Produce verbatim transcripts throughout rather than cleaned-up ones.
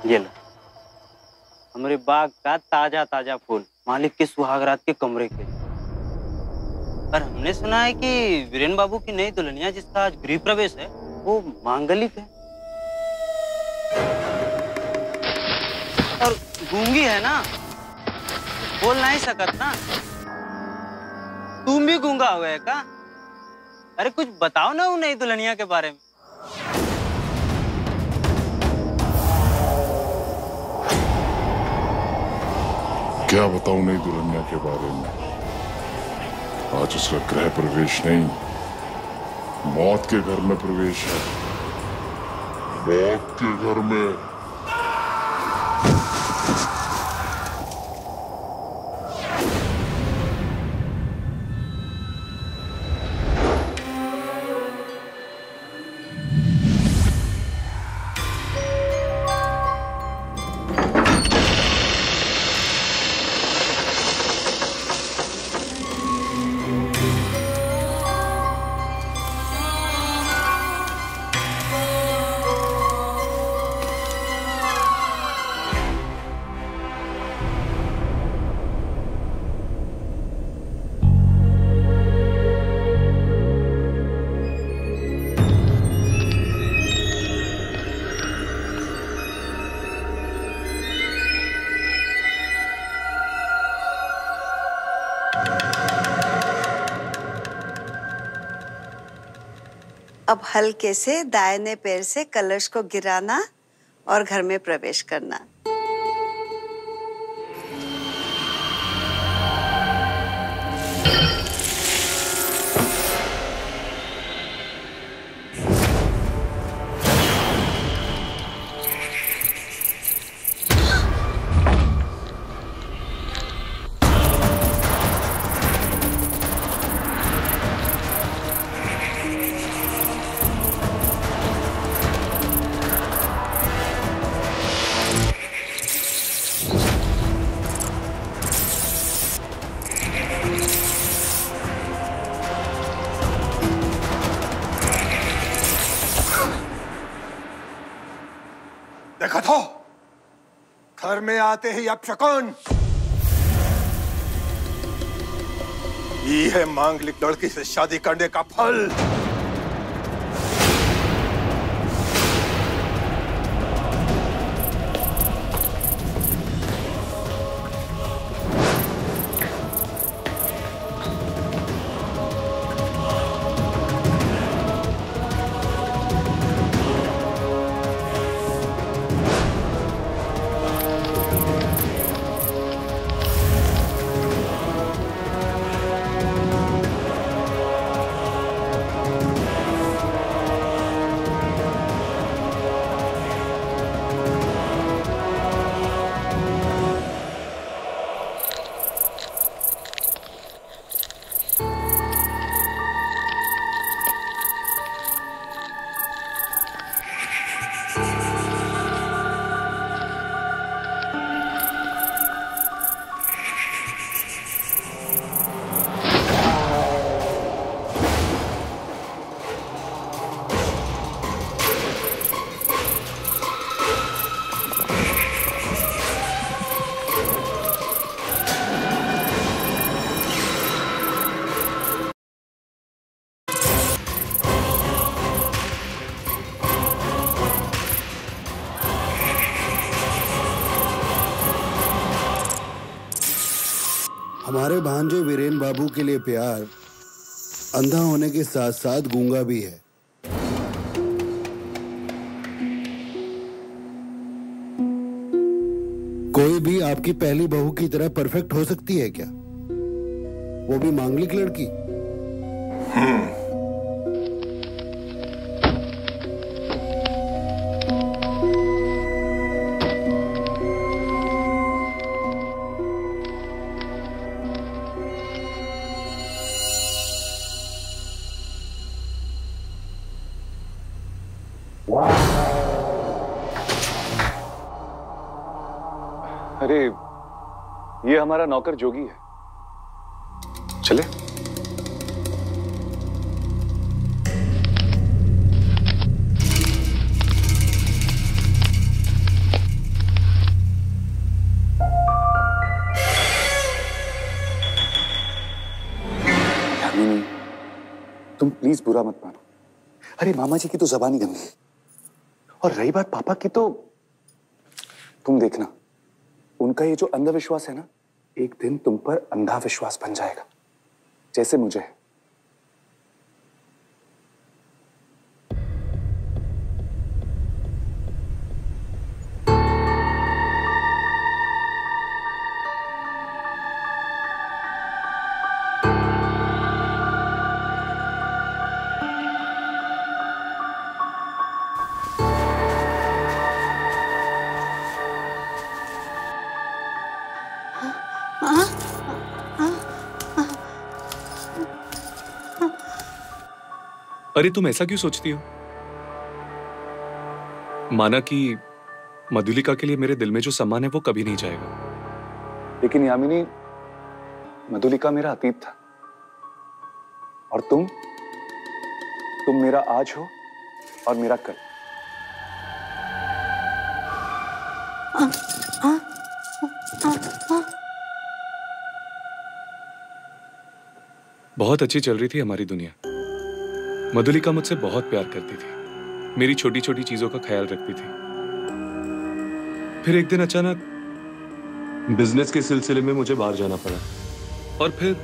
ये लो, हमारे बाग का ताजा ताजा फूल, मालिक के सुहागरात के कमरे के। और हमने सुना है कि वीरेन बाबू की नई दुल्हनिया जिसका आज गृह प्रवेश है वो मांगलिक है और गूंगी है ना, बोल नहीं सकत ना। तुम भी गूंगा हुआ है का? अरे कुछ बताओ ना वो नई दुल्हनिया के बारे में। क्या बताऊं नई दुल्हनिया के बारे में? आज उसका गृह प्रवेश नहीं, मौत के घर में प्रवेश है। मौत के घर में। अब हल्के से दाहिने पैर से कलश को गिराना और घर में प्रवेश करना। देखा था घर में आते ही अपशकुन। ये है मांगलिक लड़की से शादी करने का फल। हमारे भांजे वीरेन बाबू के लिए प्यार अंधा होने के साथ साथ गूंगा भी है। कोई भी आपकी पहली बहू की तरह परफेक्ट हो सकती है क्या? वो भी मांगलिक लड़की। हम्म अरे ये हमारा नौकर जोगी है, चले। तुम प्लीज बुरा मत मानो। अरे मामा जी की तो जबान ही गंदी है, और रही बात पापा की, तो तुम देखना उनका ये जो अंधविश्वास है ना, एक दिन तुम पर अंधा विश्वास बन जाएगा, जैसे मुझे। अरे तुम ऐसा क्यों सोचती हो? माना कि मधुलिका के लिए मेरे दिल में जो सम्मान है वो कभी नहीं जाएगा। लेकिन यामिनी, मधुलिका मेरा अतीत था, और तुम तुम मेरा आज हो और मेरा कल। बहुत अच्छी चल रही थी हमारी दुनिया। मधुलिका मुझसे बहुत प्यार करती थी, मेरी छोटी छोटी चीजों का ख्याल रखती थी। फिर एक दिन अचानक बिजनेस के सिलसिले में मुझे बाहर जाना पड़ा, और फिर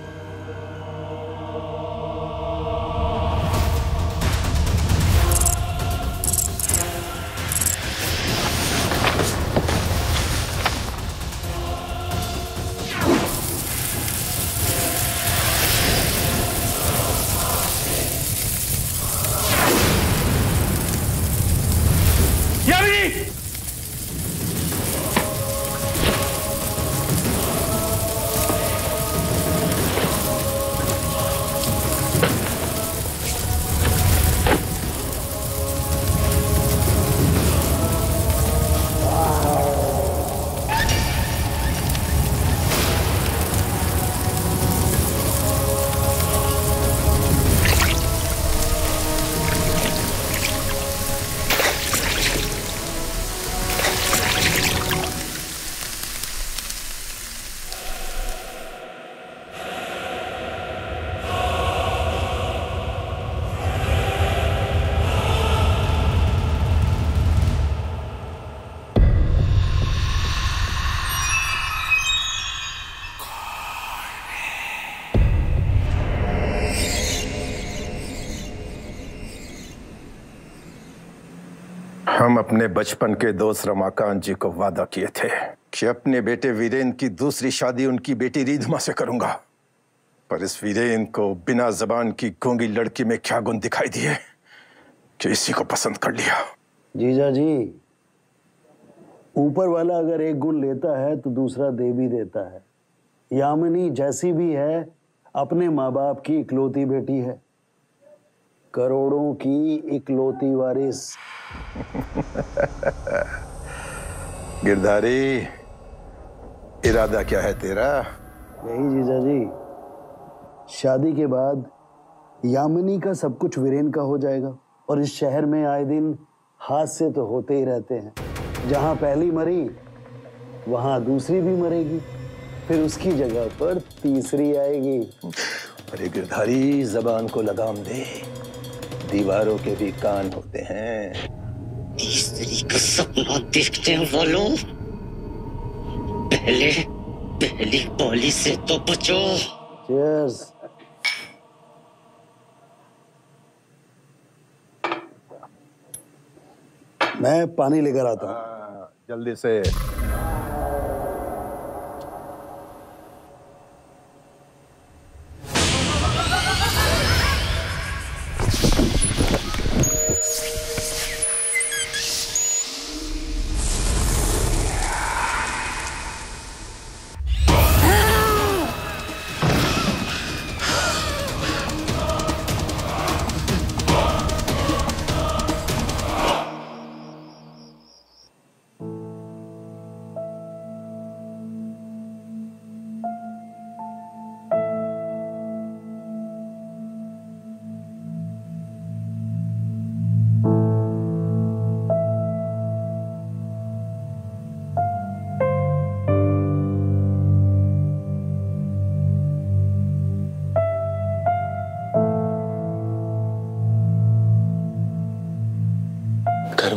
हम अपने बचपन के दोस्त रमाकांत जी को वादा किए थे कि अपने बेटे वीरेंद्र की दूसरी शादी उनकी बेटी रिधमा से करूंगा, पर इस वीरेंद्र को बिना जबान की गूंगी लड़की में क्या गुण दिखाई दिए कि इसी को पसंद कर लिया। जीजा जी, ऊपर वाला अगर एक गुण लेता है तो दूसरा दे भी देता है। यामिनी जैसी भी है, अपने माँ बाप की इकलौती बेटी है, करोड़ों की इकलौती वारिस। गिरधारी, इरादा क्या है तेरा? यही जीजा जी, शादी के बाद यामिनी का सब कुछ वीरेन का हो जाएगा, और इस शहर में आए दिन हादसे तो होते ही रहते हैं। जहां पहली मरी वहां दूसरी भी मरेगी, फिर उसकी जगह पर तीसरी आएगी। अरे गिरधारी, जबान को लगाम दे, दीवारों के भी कान होते हैं। तीसरी का सपना देखते हैं वो लोग, पहले पहली गोली से तो बचो। Cheers. मैं पानी लेकर आता हूँ। जल्दी से।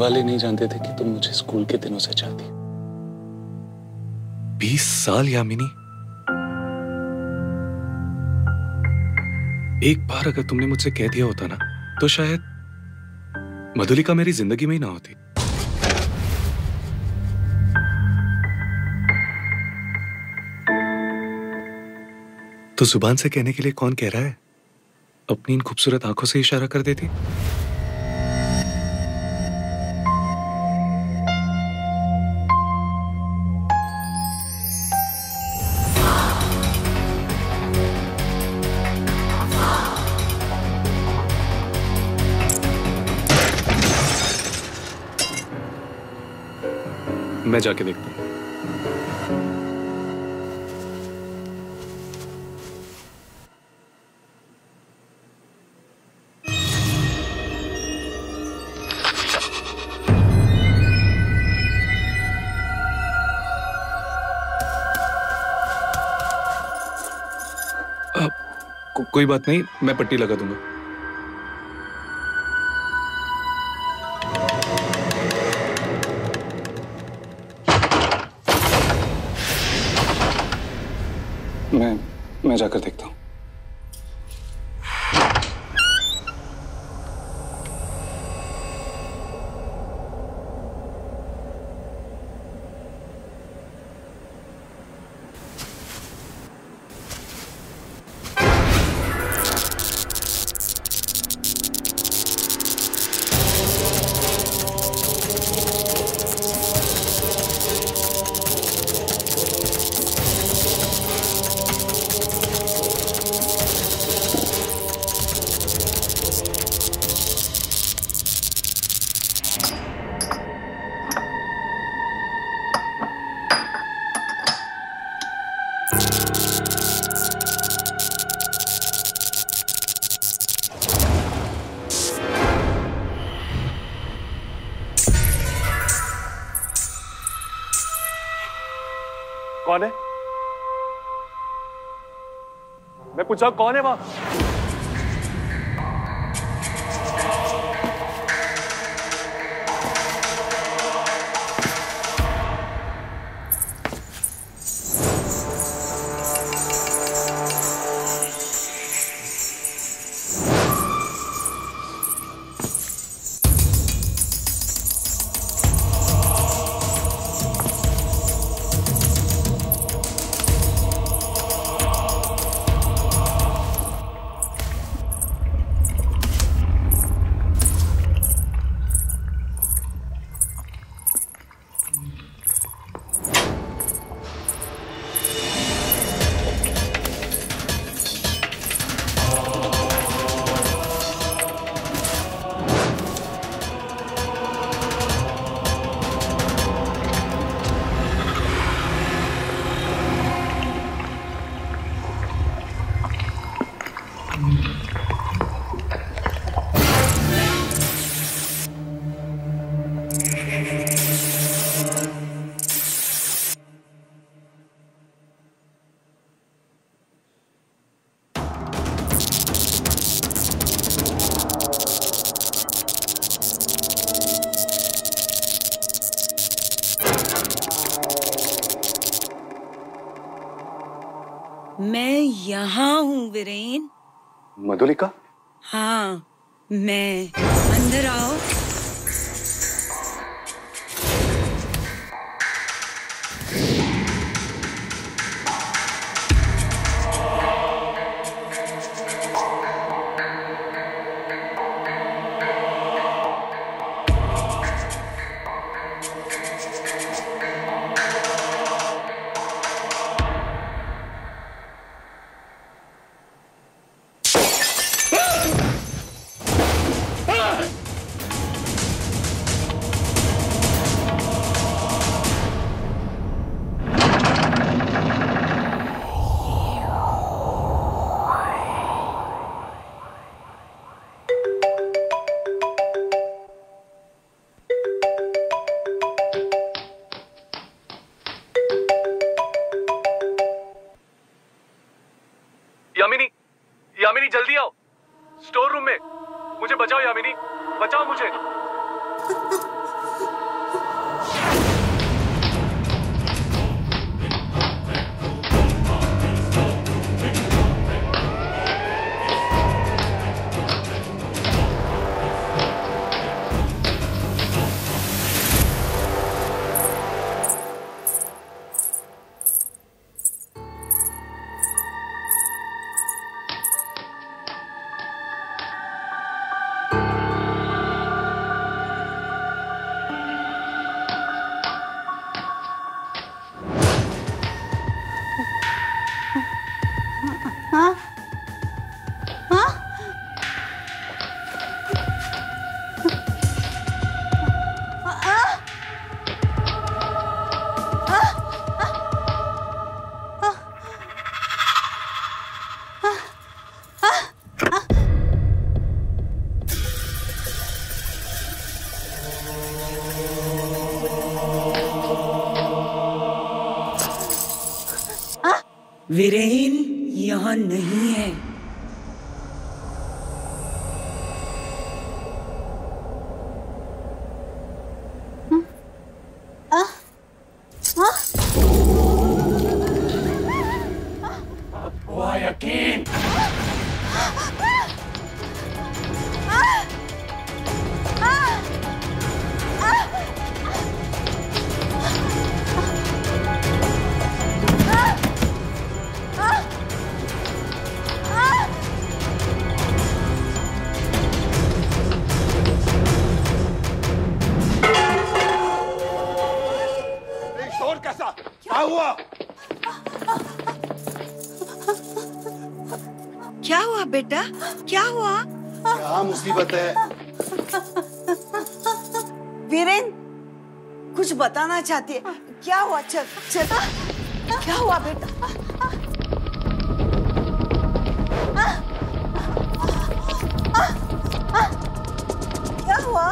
वाले नहीं जानते थे कि तुम मुझे स्कूल के दिनों से चाहती। बीस साल यामिनी, एक बार अगर तुमने मुझसे कह दिया होता ना, तो शायद मधुलिका मेरी जिंदगी में ही ना होती। तो जुबान से कहने के लिए कौन कह रहा है? अपनी इन खूबसूरत आंखों से इशारा कर देती। मैं जाके देखता हूं। को, कोई बात नहीं, मैं पट्टी लगा दूंगा। मैं मैं जाकर देखता हूं। कौन है? मैं पूछा कौन है वहां? मैं यहाँ हूँ वीरेन। मधुलिका? हाँ, मैं। अंदर आओ। यामिनी, यामिनी जल्दी आओ, स्टोर रूम में। मुझे बचाओ यामिनी, बचाओ मुझे। वीरेन यहाँ नहीं है। हुआ यकीन। शोर कैसा? क्या हुआ? क्या हुआ बेटा? क्या हुआ? क्या मुसीबत है? वीरेन कुछ बताना चाहती है। क्या हुआ? चल चल, क्या हुआ बेटा? क्या हुआ?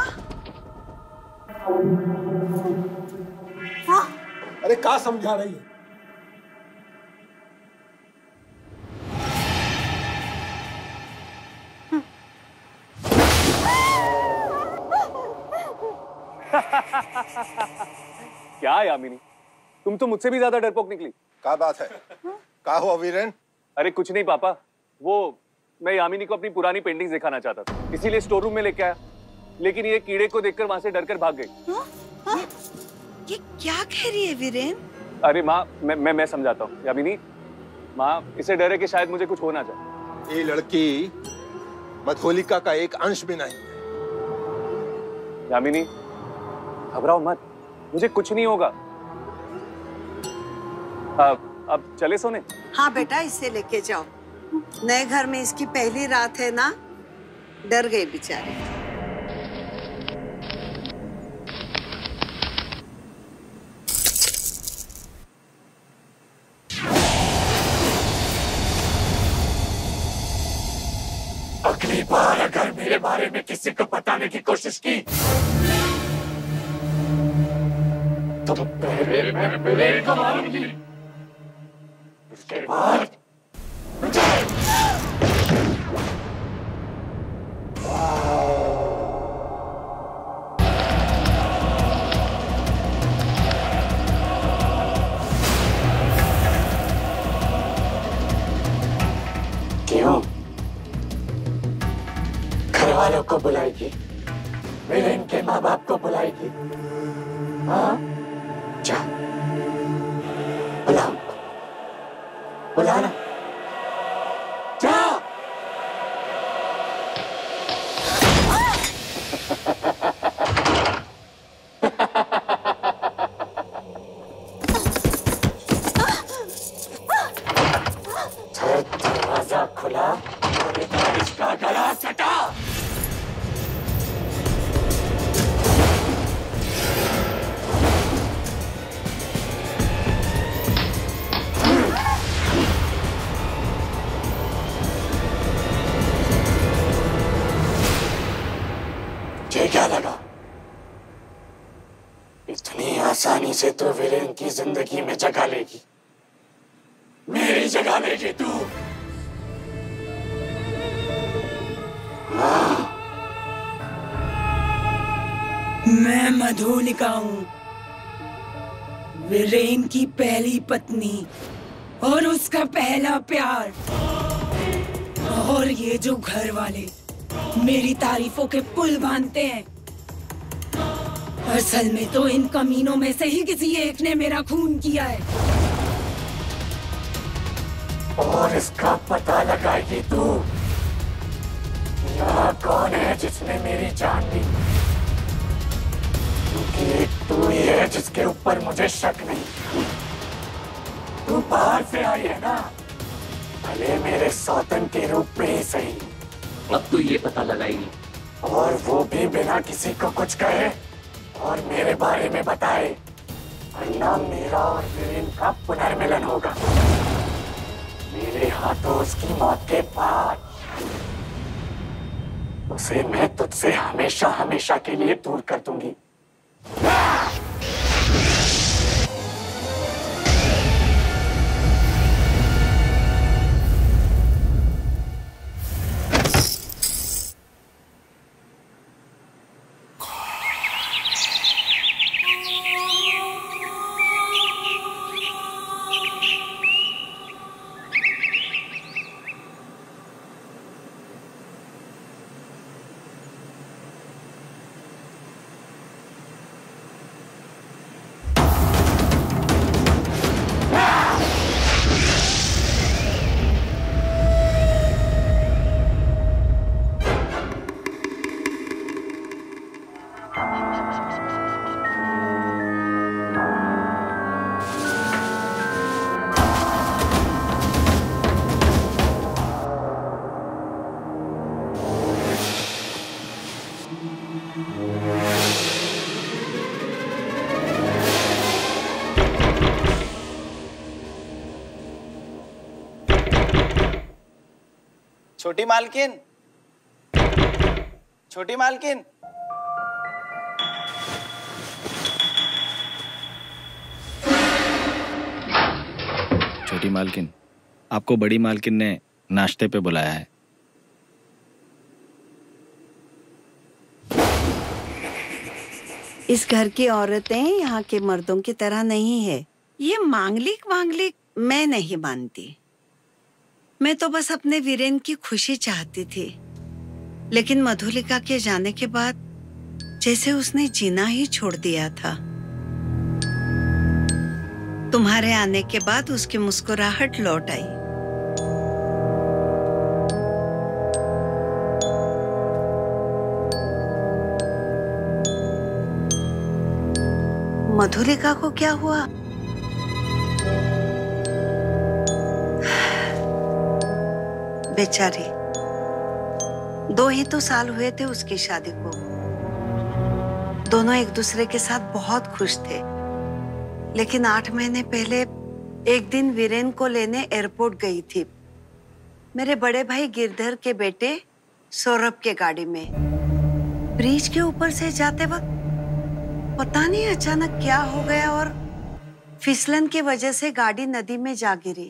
हाँ? अरे क्या समझा रही है? क्या यामिनी, तुम तो मुझसे भी ज्यादा डरपोक निकली। क्या बात है? क्या हुआ वीरेन? अरे कुछ नहीं पापा, वो मैं यामिनी को अपनी पुरानी पेंटिंग्स दिखाना चाहता था, इसीलिए स्टोर रूम में लेके आया, लेकिन ये कीड़े को देखकर वहां से डरकर भाग गई। हाँ? हाँ? ये, ये क्या कह रही है वीरेन? अरे माँ, मैं मैं मैं समझाता हूँ। यामिनी माँ, इसे डर है कि शायद मुझे कुछ हो ना जाए। ये लड़की मधुलिका का एक अंश भी नहीं है। यामिनी घबराओ मत, मुझे कुछ नहीं होगा। अब अब चले सोने? हाँ बेटा, इसे लेके जाओ। नए घर में इसकी पहली रात है ना, डर गई बेचारी। अगली बार अगर मेरे बारे में किसी को बताने की कोशिश की तो पहले मैं वीरेन को मारूंगी, उसके बाद क्यों घर वालों को बुलाएगी, वीरेन के माँ बाप को बुलाएगी? हाँ, जा बुला, बुलाना, जा। दरवाजा खुला और इसका गला कटा। क्या लगा? इतनी आसानी से तो वीरेन की जिंदगी में जगह लेगी, मेरी जगह लेगी तू? हाँ। मैं मधुलिका हूँ, वीरेन की पहली पत्नी और उसका पहला प्यार। और ये जो घर वाले मेरी तारीफों के पुल बांधते हैं, असल में तो इन कमीनों में से ही किसी एक ने मेरा खून किया है। और इसका पता लगाएगी तू? यहाँ कौन है जिसने मेरी जान ली? क्योंकि एक तू ही है जिसके ऊपर मुझे शक नहीं। तू बाहर से आई है ना, भले मेरे सौतन के रूप में ही सही। अब तू ये पता लगाएगी, और वो भी बिना किसी को कुछ कहे और मेरे बारे में बताए, वरना मेरा और वीरेन का पुनर्मिलन होगा मेरे हाथों उसकी मौत के बाद। उसे मैं तुझसे हमेशा हमेशा के लिए दूर कर दूंगी। छोटी मालकिन, छोटी मालकिन। छोटी मालकिन, आपको बड़ी मालकिन ने नाश्ते पे बुलाया है। इस घर की औरतें यहाँ के मर्दों की तरह नहीं है। ये मांगलिक मांगलिक मैं नहीं मानती। मैं तो बस अपने वीरेन की खुशी चाहती थी, लेकिन मधुलिका के जाने के बाद जैसे उसने जीना ही छोड़ दिया था। तुम्हारे आने के बाद उसकी मुस्कुराहट लौट आई। मधुलिका को क्या हुआ? बेचारी, दो ही तो साल हुए थे उसकी शादी को। दोनों एक दूसरे के साथ बहुत खुश थे, लेकिन आठ महीने पहले एक दिन वीरेन को लेने एयरपोर्ट गई थी, मेरे बड़े भाई गिरधर के बेटे सौरभ के गाड़ी में। ब्रिज के ऊपर से जाते वक्त पता नहीं अचानक क्या हो गया और फिसलन की वजह से गाड़ी नदी में जा गिरी।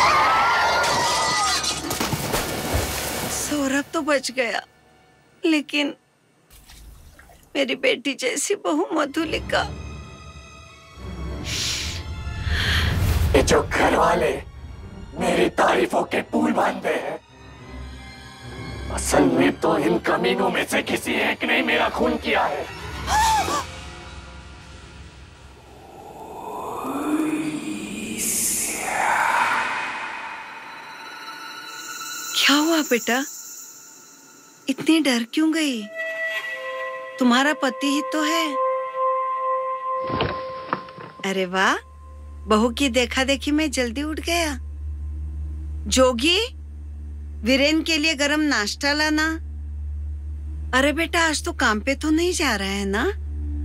सौरभ तो बच गया, लेकिन मेरी बेटी जैसी बहू मधुलिका। ये जो घर वाले मेरी तारीफों के पुल बांधते हैं, असल में तो इन कमीनों में से किसी एक ने मेरा खून किया है। क्या हुआ बेटा? इतनी डर क्यों गई? तुम्हारा पति ही तो है। अरे वाह, बहू की देखा देखी में जल्दी उठ गया। जोगी, वीरेन के लिए गरम नाश्ता लाना। अरे बेटा, आज तो काम पे तो नहीं जा रहा है ना?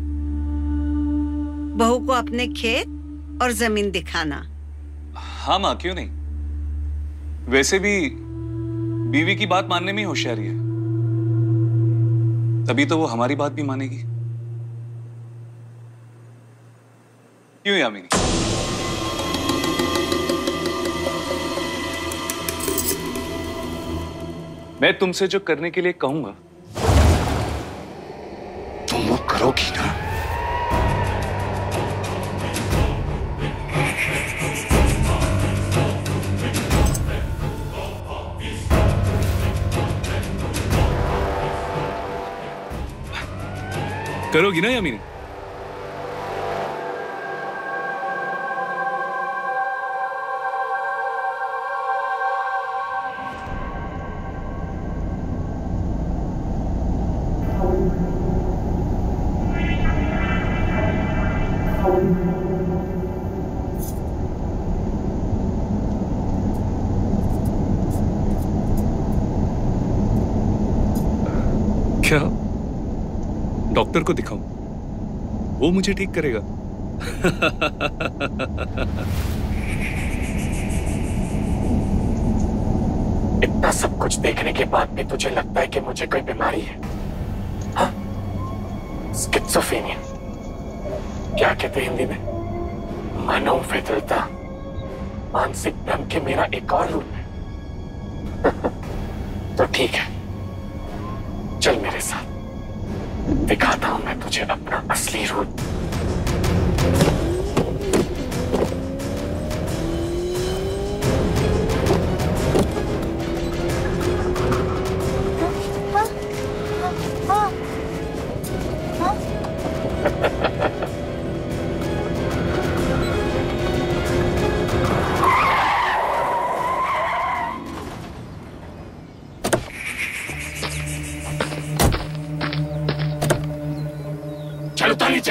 बहू को अपने खेत और जमीन दिखाना। हाँ माँ, क्यों नहीं। वैसे भी बीवी की बात मानने में होशियारी है, तभी तो वो हमारी बात भी मानेगी। क्यों यामिनी? मैं तुमसे जो करने के लिए कहूंगा तुम वो करोगी ना? करोगी ना यामिनी? क्या डॉक्टर को दिखाऊं? वो मुझे ठीक करेगा। इतना सब कुछ देखने के बाद भी तुझे लगता है कि मुझे कोई बीमारी है? हाँ? स्किज़ोफ्रेनिया क्या कहते हैं हिंदी में? मनोविकृता, मानसिक भ्रम के मेरा एक और रूप है। तो ठीक है, चल मेरे साथ, दिखाता हूं मैं तुझे अपना असली रूप। चलो तो नीचे।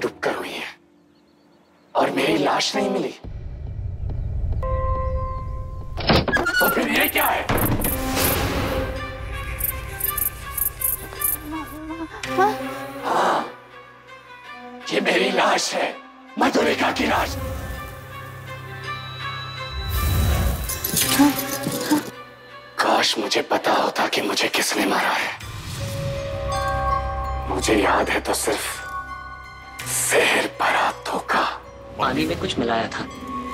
डूबकर हुई है और मेरी लाश नहीं मिली, तो फिर ये क्या है? हाँ, ये मेरी लाश है, मधुलिका की लाश। काश मुझे पता होता कि मुझे किसने मारा है। मुझे याद है तो सिर्फ जहर भरा धोखा। पानी में कुछ मिलाया था।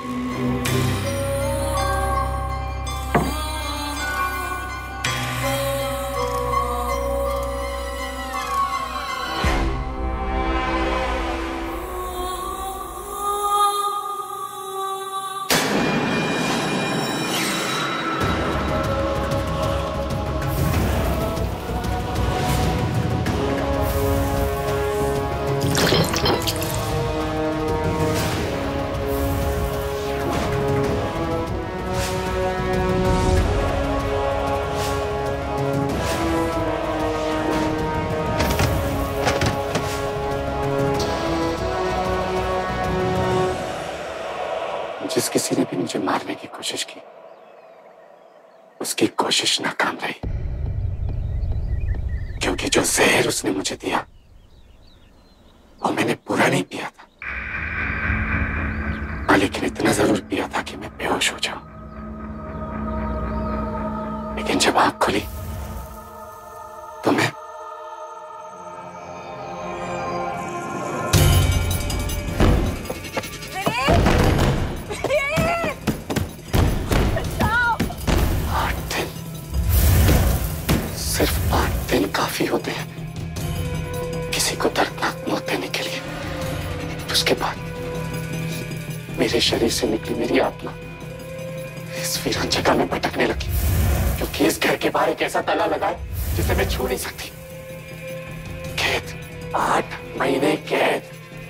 जिस किसी ने भी मुझे मारने की कोशिश की, उसकी कोशिश नाकाम रही, क्योंकि जो जहर उसने मुझे दिया वो मैंने पूरा नहीं पिया था, हाँ, लेकिन इतना जरूर पिया था कि मैं बेहोश हो जाऊं। लेकिन जब आंख खुली तो मैं सिर्फ आठ दिन काफी होते हैं किसी को दर्दनाक मौत देने के लिए। उसके बाद मेरे शरीर से निकली मेरी आत्मा इस वीरान जगह में भटकने लगी, क्योंकि इस घर के बाहर एक ऐसा ताला लगा है जिसे मैं छू नहीं सकती। कैद, आठ महीने कैद,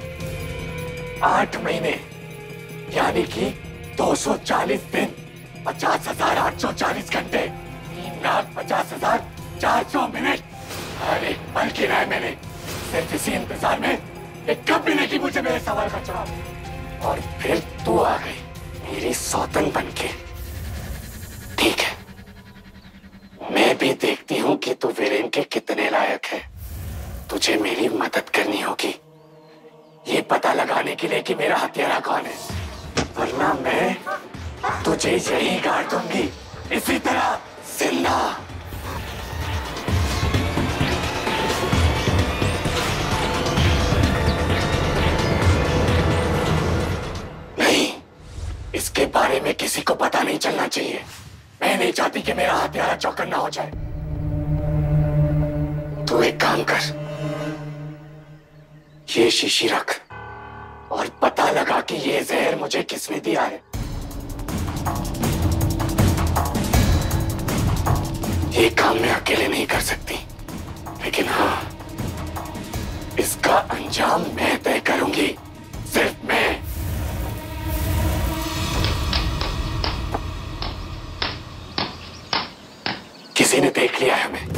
आठ महीने यानी कि दो सौ चालीस दिन, पचास हजार आठ सौ चालीस घंटे, तीन लाख पचास हजार चार सौ मिनट। हर एक पल गिना है मैंने सिर्फ इसी इंतजार में कि कब मिलेगी मुझे मेरे सवाल का जवाब। और फिर तू आ गई मेरी सौतन बनके। ठीक है, मैं भी देखती हूँ कि तू वीरेन के कितने लायक है। तुझे मेरी मदद करनी होगी ये पता लगाने के लिए कि मेरा हत्यारा कौन है, वरना मैं तुझे यही गाड़ दूंगी इसी तरह जिंदा। इसके बारे में किसी को पता नहीं चलना चाहिए। मैं नहीं चाहती कि मेरा हत्यारा चौकन्ना हो जाए। तू एक काम कर, ये शीशी रख और पता लगा कि ये जहर मुझे किसने दिया है। ये काम मैं अकेले नहीं कर सकती, लेकिन हाँ, इसका अंजाम मैं तय करूंगी, सिर्फ मैं। किसी ने देख लिया है हमें।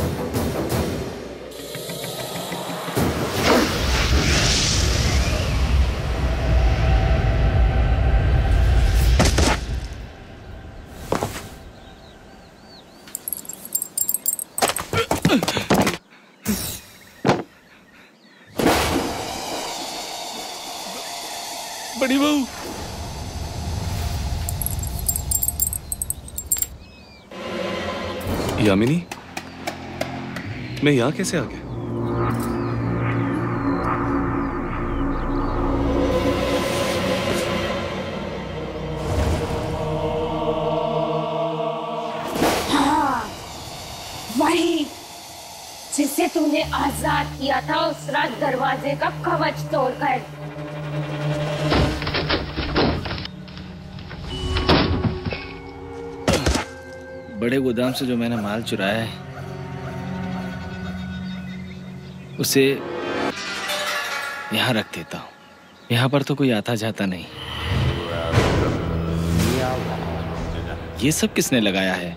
बड़ी बहू, यामिनी, मैं यहाँ कैसे आ गया? हाँ, वही जिसे तूने आजाद किया था उस रात दरवाजे का कवच तोड़कर। बड़े गोदाम से जो मैंने माल चुराया है उसे यहाँ रख देता हूँ। यहाँ पर तो कोई आता जाता नहीं। ये सब किसने लगाया है?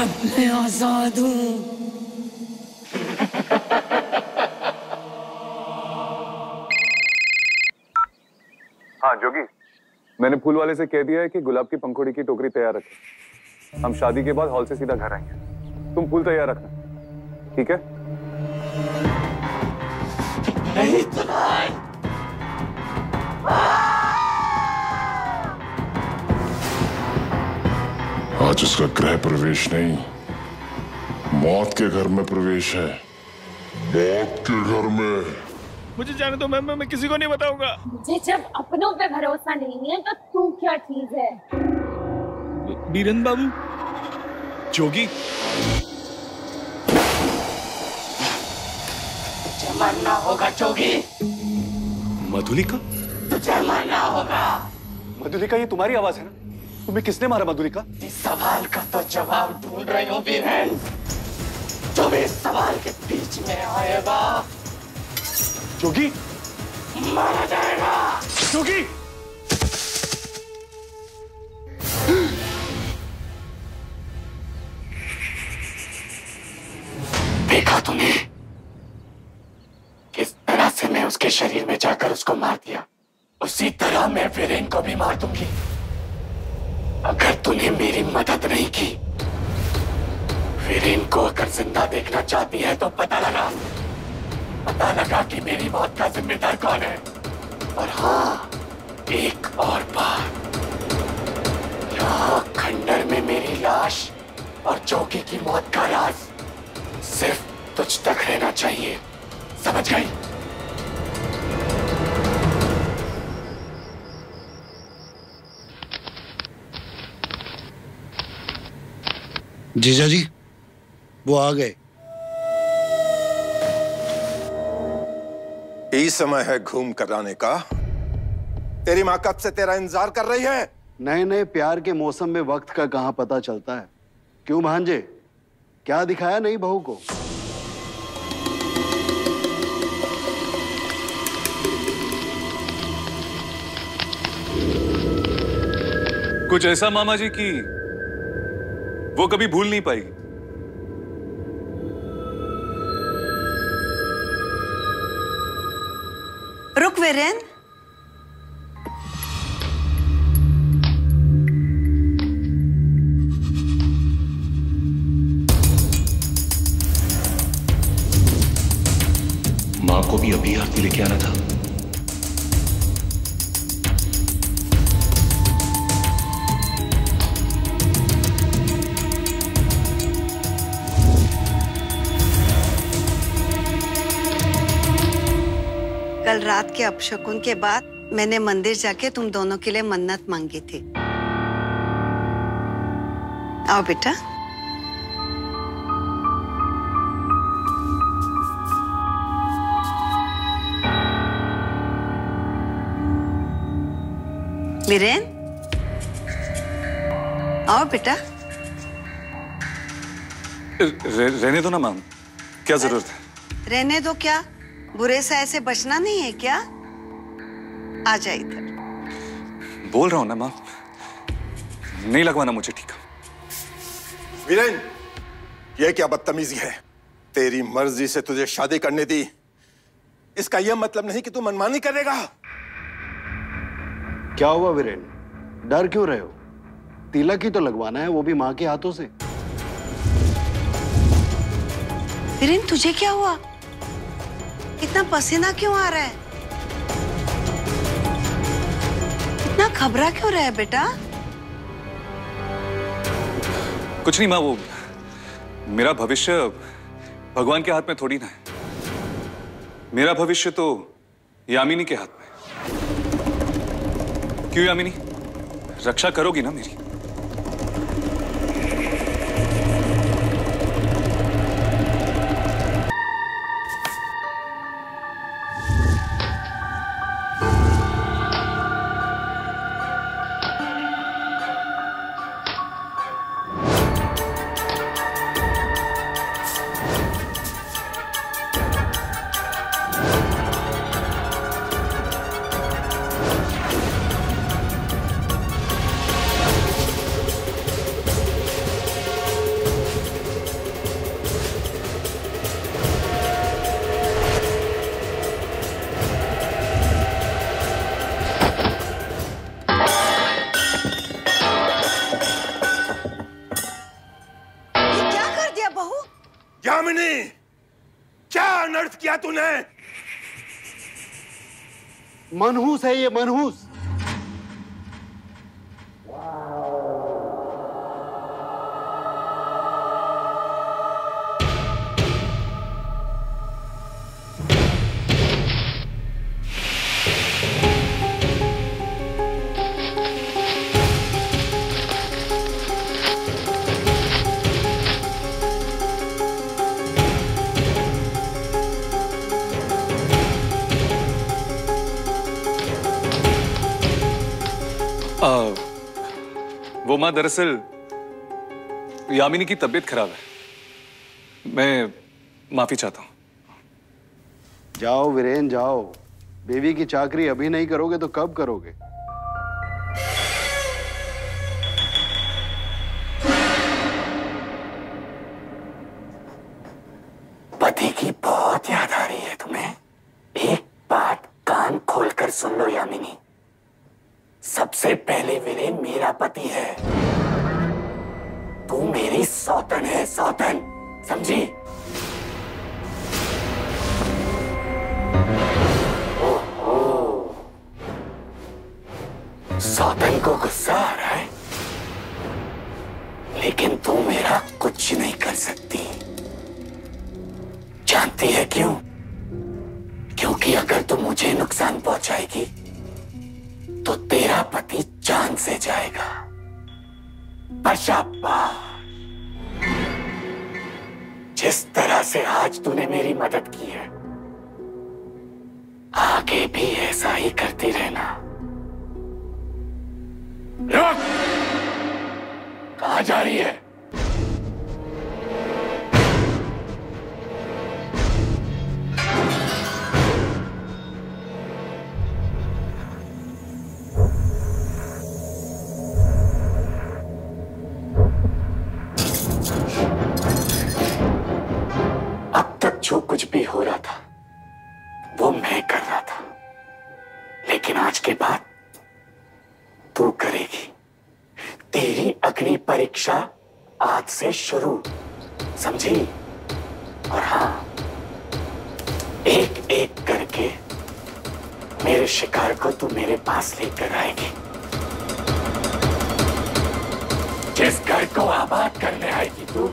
अब मैं आजाद हूँ। हाँ जोगी, मैंने फूल वाले से कह दिया है कि गुलाब की पंखुड़ी की टोकरी तैयार रखे। हम शादी के बाद हॉल से सीधा घर आएंगे। तुम फूल तैयार रखना, ठीक है? नहीं सुनाई। आज उसका गृह प्रवेश नहीं, मौत के घर में प्रवेश है। मौत के घर में। मुझे जाने दो, मैं, मैं मैं किसी को नहीं बताऊंगा। मुझे जब अपनों पे भरोसा नहीं है तो तू क्या चीज है? बीरेन बाबू। जोगी, तुझे मरना होगा जोगी। मधुलिका? तुझे मरना होगा। मधुलिका, ये तुम्हारी आवाज है ना? तुम्हें किसने मारा मधुलिका? इस सवाल का तो जवाब ढूंढ रही हूँ वीरेन। जो भी इस सवाल के बीच में आएगा जोगी मारा जाएगा। जोगी! देखा तूने किस तरह से मैं उसके शरीर में जाकर उसको मार दिया? उसी तरह मैं वीरेन को भी मार दूंगी। अगर तूने मेरी मदद नहीं की, वीरेन को अगर जिंदा देखना चाहती है तो पता लगा पता लगा कि मेरी मौत का जिम्मेदार कौन है। और हाँ, एक और बात, यहाँ खंडर में मेरी लाश और जोगी की मौत का राज सिर्फ तुझ तक रहना चाहिए, समझ गई? जीजा जी, वो आ गए। यही समय है घूम कर आने का। तेरी माँ कब से तेरा इंतजार कर रही है। नए नए प्यार के मौसम में वक्त का कहां पता चलता है। क्यों भांजे, क्या दिखाया नई बहू को? कुछ ऐसा मामा जी कि वो कभी भूल नहीं पाएगी। रुक वीरेन, माँ को भी अभी आरती लेके आना था। कल रात के अपशकुन के बाद मैंने मंदिर जाके तुम दोनों के लिए मन्नत मांगी थी। आओ बेटा। वीरेन, आओ बेटा। रह, रहने दो ना मैम, क्या जरूरत है? रहने दो क्या? बुरे से ऐसे बचना नहीं है क्या? आ जा इधर। बोल रहा हूं ना मां, नहीं लगवाना मुझे टीका। वीरेन, ये क्या बदतमीजी है? तेरी मर्जी से तुझे शादी करने दी, इसका यह मतलब नहीं कि तू मनमानी करेगा। क्या हुआ वीरेन, डर क्यों रहे हो? तिलक ही तो लगवाना है, वो भी माँ के हाथों से। वीरेन, तुझे क्या हुआ? इतना पसीना क्यों आ रहा है? इतना घबरा क्यों रहा है बेटा? कुछ नहीं माँ, वो मेरा भविष्य भगवान के हाथ में थोड़ी ना है। मेरा भविष्य तो यामिनी के हाथ में। क्यों यामिनी, रक्षा करोगी ना मेरी? यामिनी, क्या अनर्थ किया तूने? मनहूस है ये, मनहूस। आ, वो माँ दरअसल यामिनी की तबीयत खराब है। मैं माफी चाहता हूँ। जाओ वीरेन जाओ, बेबी की चाकरी अभी नहीं करोगे तो कब करोगे? पति की बहुत याद आ रही है तुम्हें? एक बात कान खोलकर सुन लो यामिनी, सबसे पहले वीरेन मेरा पति है। तू मेरी सौतन है, सौतन, समझी? ओहो, सौतन को गुस्सा आ रहा है, लेकिन तू मेरा कुछ नहीं कर सकती। जानती है क्यों? क्योंकि अगर तू मुझे नुकसान पहुंचाएगी तो तेरा पति जान से जाएगा। शाबाश। जिस तरह से आज तूने मेरी मदद की है, आगे भी ऐसा ही करती रहना। रुक! कहां जा रही है? जो कुछ भी हो रहा था वो मैं कर रहा था, लेकिन आज के बाद तू करेगी। तेरी अग्नि परीक्षा आज से शुरू, समझी? और हाँ, एक एक करके मेरे शिकार को तू मेरे पास लेकर आएगी। जिस घर को आबाद करने आएगी तू,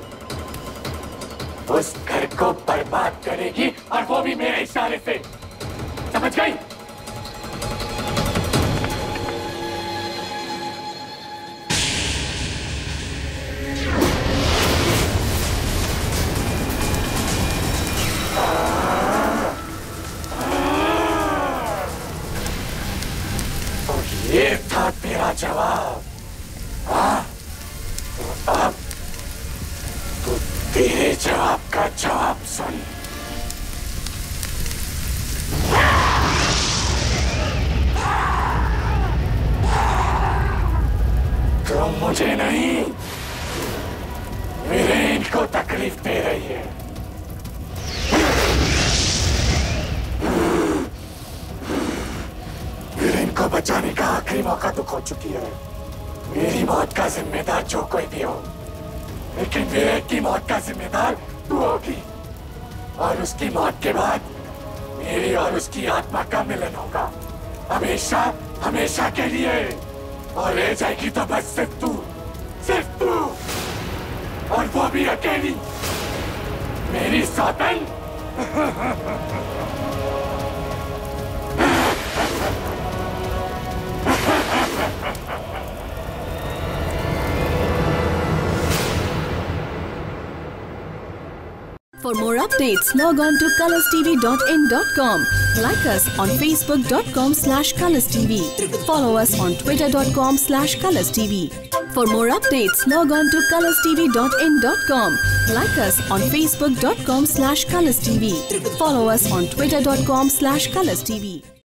उस घर को बर्बाद करेगी, और वो भी मेरे इशारे से, समझ गई? तो ये था तेरा जवाब। हाँ? तो अब तू तेरे जवाब का जवाब सुन। तो मुझे नहीं, वीरेन को तकलीफ दे रही है। वीरेन को बचाने का आखिरी मौका तो खो चुकी है। मेरी मौत का जिम्मेदार जो कोई भी हो, लेकिन वीरेन की मौत का जिम्मेदार तू होगी। और उसकी मौत के बाद मेरी और उसकी आत्मा का मिलन होगा, हमेशा हमेशा के लिए। और रह जाएगी तो बस सिर्फ तू, सिर्फ तू, और वो भी अकेली, मेरी सौतन। For more updates, log on to colors t v dot in dot com. Like us on facebook dot com slash colors t v. Follow us on twitter dot com slash colors t v. For more updates, log on to colors t v dot in dot com. Like us on facebook dot com slash colors t v. Follow us on twitter dot com slash colors t v.